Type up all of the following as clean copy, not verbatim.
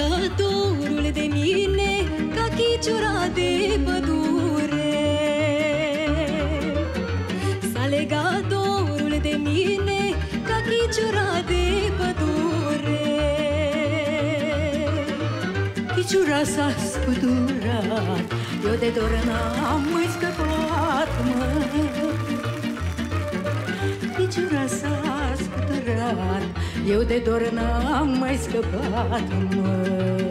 Alegătorul de mine ca chiciura de pădure. Alegătorul de mine ca chiciura de pădure. Chiciura s-a scuturat, eu de dor n-am mai scăpat, mă. Chiciura s-a scuturat, eu de dor n-am mai scăpat, mă.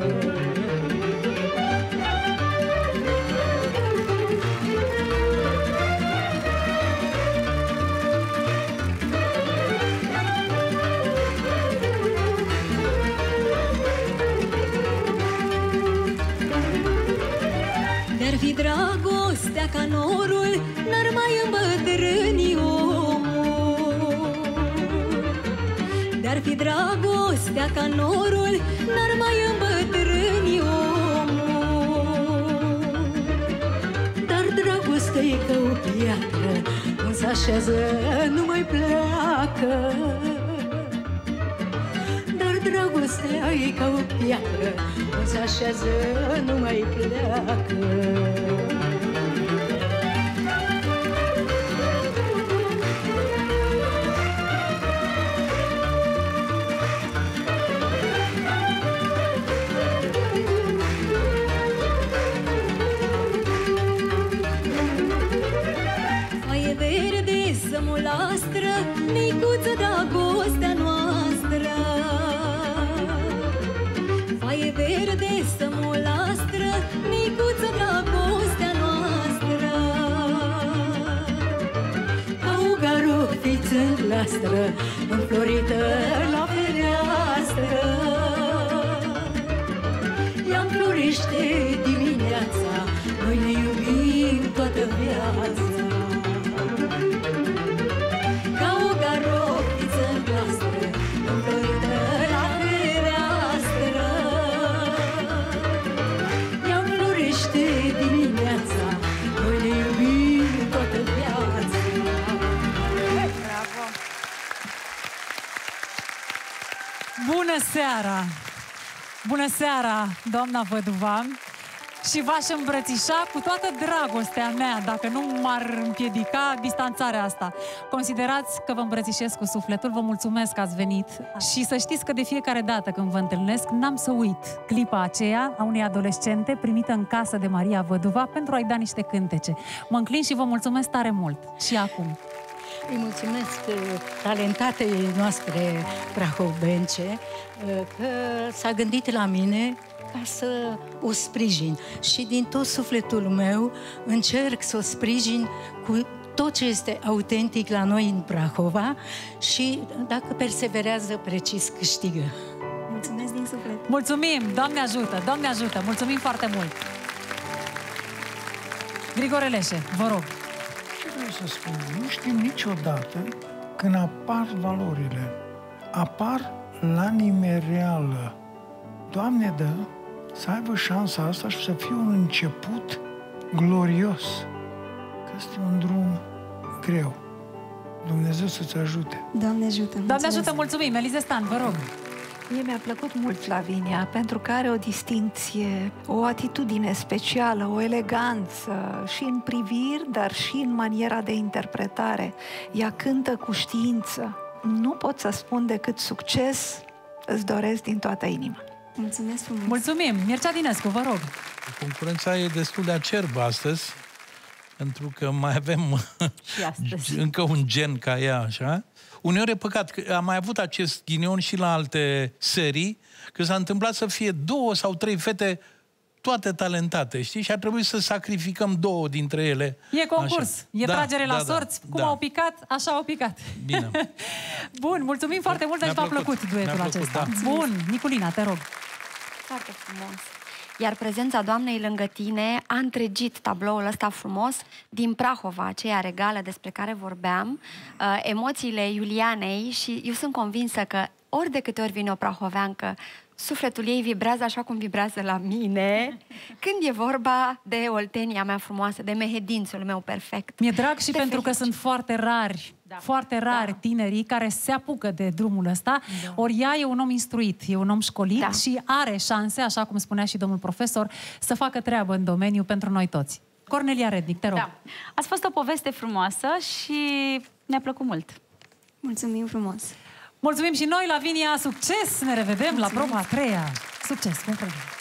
Dar fi dragostea ca norul, n-ar mai îmbătrâni omul. Dar fi dragostea ca norul, n-ar mai îmbătrâni omul. Dar dragostea-i ca o piatră, când s-așează nu mai pleacă. Dar dragostea-i ca o piatră, când s-așează nu mai pleacă. Foaie verde să mulastră, micuță dragostea noastră. Foaie verde să mulastră, micuță dragostea noastră. Ca o garofiță în glastră, înflorită la fereastră. Ea înflorește dimineața, noi ne iubim toată viața. Ca o garofiță în glastră, înflorită la fereastră. Ea înflorește dimineața, noi ne iubim toată viața. Bravo! Bună seara! Bună seara, doamna Văduva! Și v-aș îmbrățișa cu toată dragostea mea, dacă nu m-ar împiedica distanțarea asta. Considerați că vă îmbrățișez cu sufletul, vă mulțumesc că ați venit. Și să știți că de fiecare dată când vă întâlnesc, n-am să uit clipa aceea a unei adolescente primită în casă de Maria Văduva pentru a-i da niște cântece. Mă înclin și vă mulțumesc tare mult. Și acum. Îi mulțumesc talentatei noastre prahovence că s-a gândit la mine ca să o sprijin. Și din tot sufletul meu încerc să o sprijin cu tot ce este autentic la noi în Prahova și dacă perseverează, precis câștigă. Mulțumesc din suflet! Mulțumim! Doamne ajută! Doamne ajută! Mulțumim foarte mult! Grigore Leșe, vă rog. Ce vreau să spun? Nu știm niciodată când apar valorile. Apar la nimereală. Doamne, dă să aibă șansa asta și să fie un început glorios. Că este un drum greu. Dumnezeu să-ți ajute. Doamne ajută! Doamne ajută, mulțumim! Elize Stan, vă rog. Mie mi-a plăcut mult Flavinia, pentru că are o distincție, o atitudine specială, o eleganță și în priviri, dar și în maniera de interpretare. Ea cântă cu știință. Nu pot să spun decât succes, îți doresc din toată inima. Mulțumesc frumos! Mulțumim! Mircea Dinescu, vă rog. Concurența e destul de acerbă astăzi, pentru că mai avem încă un gen ca ea, așa. Uneori e păcat, că am mai avut acest ghinion și la alte serii, că s-a întâmplat să fie 2 sau 3 fete toate talentate, știi? Și ar trebui să sacrificăm 2 dintre ele. E concurs, așa. e tragere la sorți. Cum au picat, așa au picat. Bine. Bun, mulțumim foarte mult, deci v-a plăcut duetul acesta. Da. Bun, Niculina, te rog. Foarte frumos. Iar prezența Doamnei lângă tine a întregit tabloul ăsta frumos din Prahova, aceea regală despre care vorbeam, emoțiile Iulianei și eu sunt convinsă că ori de câte ori vine o prahoveancă, sufletul ei vibrează așa cum vibrează la mine când e vorba de oltenia mea frumoasă, de mehedințul meu perfect. Mi-e drag și pentru că sunt foarte rari, foarte rari tinerii care se apucă de drumul ăsta, ori ea e un om instruit, e un om școlit și are șanse, așa cum spunea și domnul profesor, să facă treabă în domeniu pentru noi toți. Cornelia Rednic, te rog. Da. Ați fost o poveste frumoasă și ne-a plăcut mult. Mulțumim frumos! Mulțumim și noi, Lavinia, succes! Ne revedem la proba a treia. Succes! Bun program!